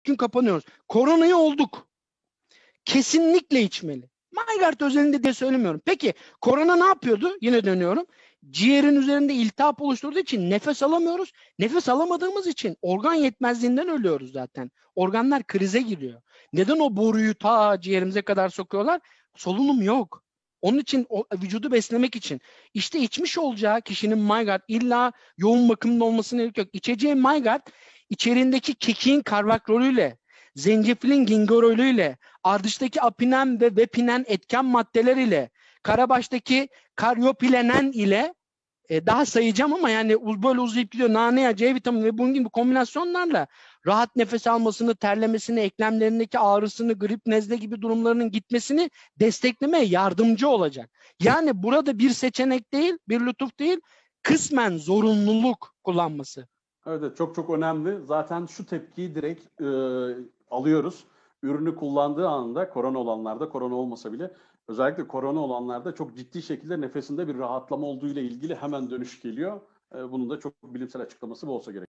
ilk gün kapanıyoruz. Koronayı olduk. Kesinlikle içmeli. Maygard özelinde diye söylemiyorum. Peki korona ne yapıyordu? Yine dönüyorum. Ciğerin üzerinde iltihap oluşturduğu için nefes alamıyoruz. Nefes alamadığımız için organ yetmezliğinden ölüyoruz zaten. Organlar krize giriyor. Neden o boruyu ta ciğerimize kadar sokuyorlar? Solunum yok. Onun için vücudu beslemek için. İşte içmiş olacağı kişinin Maygard illa yoğun bakımda olmasına gerek yok. İçeceği Maygard içerindeki kekiğin karvakrolüyle, zencefilin gingerolüyle, ardıştaki apinen ve vepinen etken maddeler ile, karabaştaki karyopilenen ile daha sayacağım ama yani böyle uzayıp gidiyor. Nane, C vitamini ve bunun gibi kombinasyonlarla rahat nefes almasını, terlemesini, eklemlerindeki ağrısını, grip, nezle gibi durumlarının gitmesini desteklemeye yardımcı olacak. Yani burada bir seçenek değil, bir lütuf değil, kısmen zorunluluk kullanması. Evet, çok çok önemli. Zaten şu tepkiyi direkt alıyoruz. Ürünü kullandığı anda korona olanlarda, korona olmasa bile özellikle korona olanlarda çok ciddi şekilde nefesinde bir rahatlama olduğu ile ilgili hemen dönüş geliyor. Bunun da çok bilimsel açıklaması bu olsa gerek.